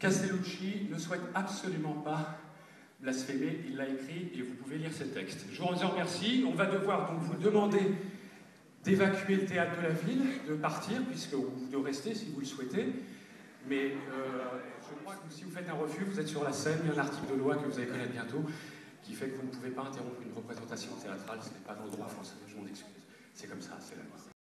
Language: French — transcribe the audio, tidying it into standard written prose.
Castellucci ne souhaite absolument pas blasphémer, il l'a écrit et vous pouvez lire ses textes. Je vous en remercie. On va devoir donc vous demander d'évacuer le théâtre de la ville, de partir, ou de rester si vous le souhaitez. Mais je crois que si vous faites un refus, vous êtes sur la scène. Il y a un article de loi que vous allez connaître bientôt qui fait que vous ne pouvez pas interrompre une représentation théâtrale. Ce n'est pas dans le droit français, je m'en excuse. C'est comme ça, c'est la loi.